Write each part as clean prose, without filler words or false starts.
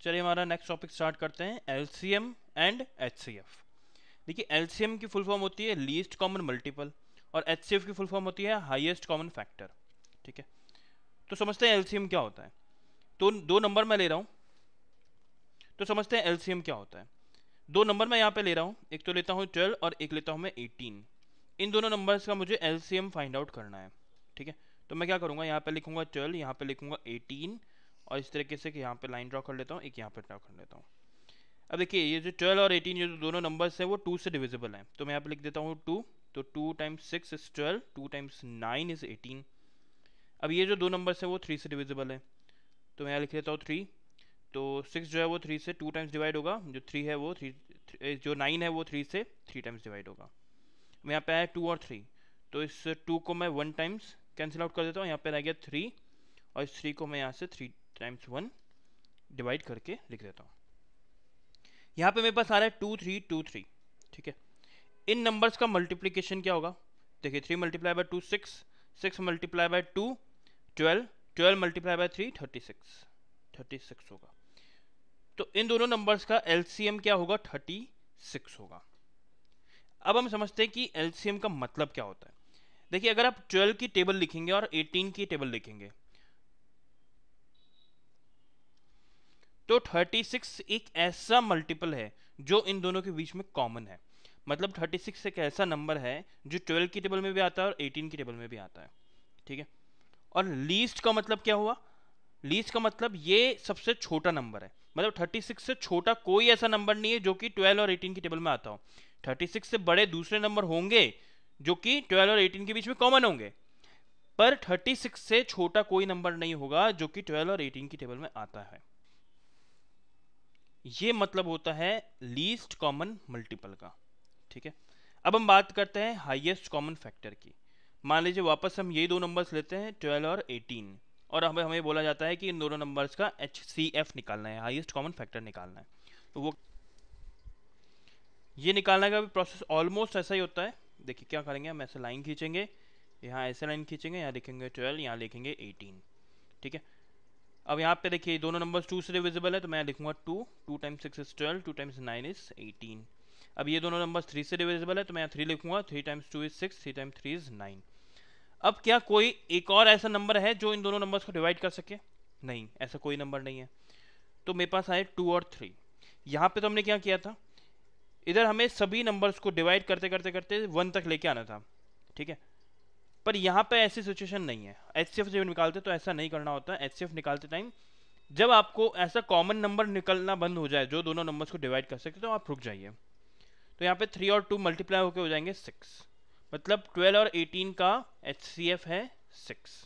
चलिए हमारा next topic start करते हैं, LCM एंड HCF। देखिए LCM की फुल फॉर्म होती है लीस्ट कॉमन मल्टीपल और HCF की फुल फॉर्म होती है हाईएस्ट कॉमन फैक्टर। ठीक है, तो समझते हैं LCM क्या होता है। तो दो नंबर मैं ले रहा हूँ, तो समझते हैं LCM क्या होता है। दो नंबर मैं यहाँ पे ले रहा हूँ, एक तो लेता हूँ 12 और एक लेता हूँ मैं 18। इन दोनों नंबर्स का मुझे LCM फाइंड आउट करना है। ठीक है, तो मैं क्या करूँगा, यहाँ पे लिखूंगा 12, यहाँ पे लिखूंगा 18 और इस तरीके से कि यहाँ पे लाइन ड्रॉ कर लेता हूँ, एक यहाँ पे ड्रॉ कर लेता हूँ। अब देखिए ये जो 12 और 18 ये जो दोनों नंबर्स हैं वो 2 से डिविजिबल हैं, तो मैं यहाँ पे लिख देता हूँ 2। तो 2 टाइम्स 6 इज 12, 2 टाइम्स 9 इज 18। अब ये जो दो नंबर्स हैं वो 3 से डिविजिबल है, तो मैं यहाँ लिख लेता हूँ 3। तो 6 जो है वो 3 से 2 टाइम्स डिवाइड होगा, जो 3 है वो 3, जो 9 है वो 3 से 3 टाइम्स डिवाइड होगा। मैं यहाँ पे आया 2 और 3, तो इस 2 को मैं 1 टाइम्स कैंसिल आउट कर देता हूँ, यहाँ पे रह गया 3 और इस 3 को मैं यहाँ से 3 टाइम्स 1 डिवाइड करके लिख देता हूँ। यहाँ पे मेरे पास आ रहा है 2 3 2 3। ठीक है, इन नंबर्स का मल्टीप्लिकेशन क्या होगा, देखिए 3 multiply by 2 6, 6 multiply by 2 12, 12 multiply by 3 36 होगा। तो इन दोनों नंबर्स का LCM क्या होगा, 36 होगा। अब हम समझते हैं कि LCM का मतलब क्या होता है। देखिए अगर आप 12 की टेबल लिखेंगे और 18 की टेबल लिखेंगे तो 36 एक ऐसा मल्टीपल है जो इन दोनों के बीच में कॉमन है। मतलब 36 एक ऐसा नंबर है जो 12 की टेबल में भी आता है और 18 की टेबल में भी आता है। ठीक है, और लीस्ट का मतलब क्या हुआ, लीस्ट का मतलब ये सबसे छोटा नंबर है। मतलब 36 से छोटा कोई ऐसा नंबर नहीं है जो कि 12 और 18 की टेबल में आता हो। 36 से बड़े दूसरे नंबर होंगे जो कि 12 और 18 के बीच में कॉमन होंगे, पर 36 से छोटा कोई नंबर नहीं होगा जो कि 12 और 18 की टेबल में आता है। ये मतलब होता है लीस्ट कॉमन मल्टीपल का। ठीक है, अब हम बात करते हैं हाईएस्ट कॉमन फैक्टर की। मान लीजिए वापस हम ये दो नंबर्स लेते हैं 12 और 18 और हमें बोला जाता है कि इन दोनों नंबर्स का HCF निकालना है, हाईएस्ट कॉमन फैक्टर निकालना है। तो वो ये निकालने का भी प्रोसेस ऑलमोस्ट ऐसा ही होता है। देखिए क्या करेंगे, हम ऐसे लाइन खींचेंगे, यहाँ ऐसे लाइन खींचेंगे, यहाँ लिखेंगे 12, यहाँ लिखेंगे 18। ठीक है, अब यहाँ पे देखिए दोनों नंबर्स 2 से डिविजिबल है, तो मैं लिखूंगा 2 टाइम्स 6 इज 12, 2 टाइम्स 9 इज 18। अब ये दोनों नंबर्स 3 से डिविजिबल है, तो मैं 3 लिखूंगा, 3 टाइम्स 2 इज 6, 3 टाइम्स 3 इज 9। अब क्या कोई एक और ऐसा नंबर है जो इन दोनों नंबर्स को डिवाइड कर सके, नहीं, ऐसा कोई नंबर नहीं है। तो मेरे पास आए 2 और 3। यहाँ पे तो हमने क्या किया था, इधर हमें सभी नंबर्स को डिवाइड करते करते करते 1 तक लेके आना था। ठीक है, पर यहाँ पे ऐसी सिचुएशन नहीं है। HCF जब निकालते तो ऐसा नहीं करना होता। HCF निकालते टाइम जब आपको ऐसा कॉमन नंबर निकलना बंद हो जाए जो दोनों नंबर्स को डिवाइड कर सकते तो आप रुक जाइए। तो यहाँ पे 3 और 2 मल्टीप्लाई होकर हो जाएंगे 6, मतलब 12 और 18 का HCF है 6।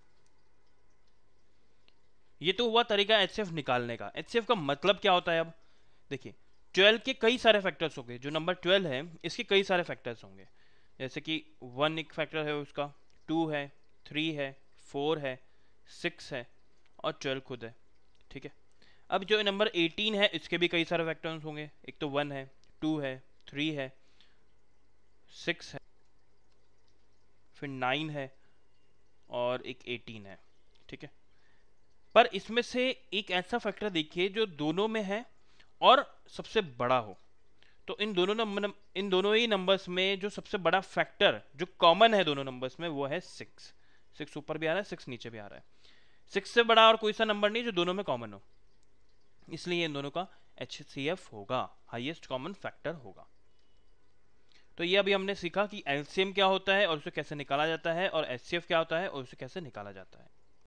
ये तो हुआ तरीका HCF निकालने का। HCF का मतलब क्या होता है, अब देखिए 12 के कई सारे फैक्टर्स होंगे, जो नंबर 12 है इसके कई सारे फैक्टर्स होंगे, जैसे कि 1 एक फैक्टर है उसका, 2 है, 3 है, 4 है, 6 है और 12 खुद है। ठीक है, अब जो नंबर 18 है इसके भी कई सारे फैक्टर्स होंगे, एक तो 1 है, 2 है, 3 है, 6 है, फिर 9 है और एक 18 है। ठीक है, पर इसमें से एक ऐसा फैक्टर देखिए जो दोनों में है और सबसे बड़ा हो। तो इन दोनों ही नंबर्स में जो सबसे बड़ा फैक्टर जो कॉमन है दोनों नंबर्स में वो है 6। 6 ऊपर भी आ रहा है, 6 नीचे भी आ रहा है। 6 से बड़ा और कोई सा नंबर नहीं जो दोनों में कॉमन हो, इसलिए इन दोनों का HCF होगा, हाईएस्ट कॉमन फैक्टर होगा। तो ये अभी हमने सीखा कि LCM क्या होता है और उसे कैसे निकाला जाता है, और HCF क्या होता है और उसे कैसे निकाला जाता है।